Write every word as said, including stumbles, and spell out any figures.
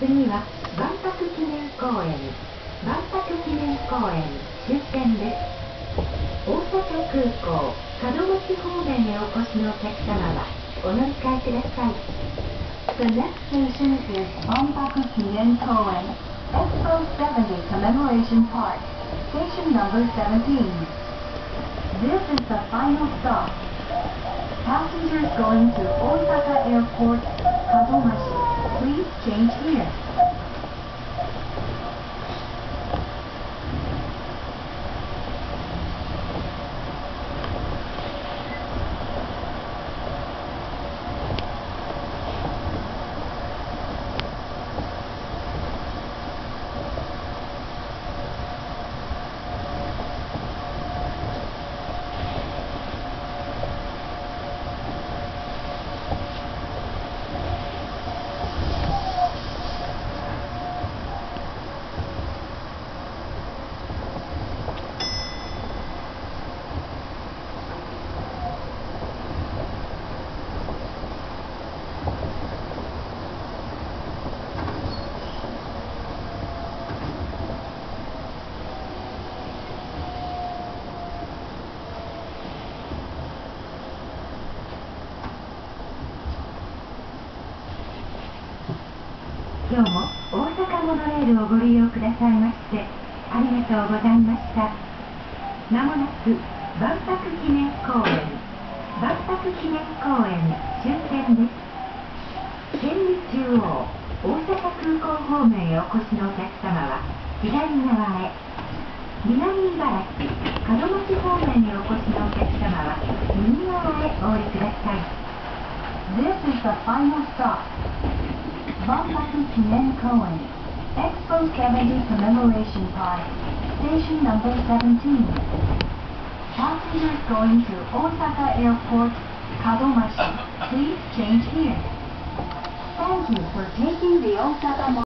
次は万博記念公園万博記念公園終点です。大阪空港門町方面へお越しのお客様はお乗り換えください。 The next station is Banpaku Kinen Koen, Expo seventy Commemoration Park, station number seventeen. This is the final stop. Passengers going to Osaka Airport, Kadomashi, please change here. 今日も大阪モノレールをご利用くださいましてありがとうございました。まもなく万博記念公園万博記念公園終点です。千里中央大阪空港方面へお越しのお客様は左側へ、南茨城門町方面へお越しのお客様は右側へお降りください。 This is the final stop. Banpaku Kinen Koen, Expo seventy Commemoration Park, station number seventeen. Passengers going to Osaka Airport, Kadomashi, please change here. Thank you for taking the Osaka